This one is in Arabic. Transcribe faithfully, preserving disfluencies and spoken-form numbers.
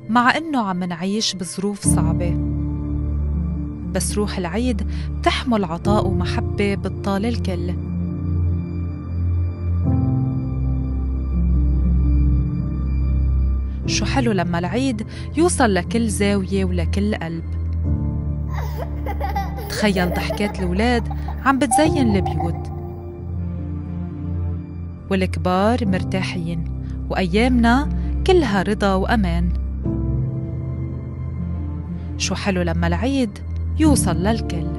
مع إنه عم نعيش بظروف صعبة، بس روح العيد بتحمل عطاء ومحبة بتطال الكل. شو حلو لما العيد يوصل لكل زاوية ولكل قلب. تخيل ضحكات الولاد عم بتزين البيوت، والكبار مرتاحين، وأيامنا كلها رضا وأمان. شو حلو لما العيد يوصل للكل.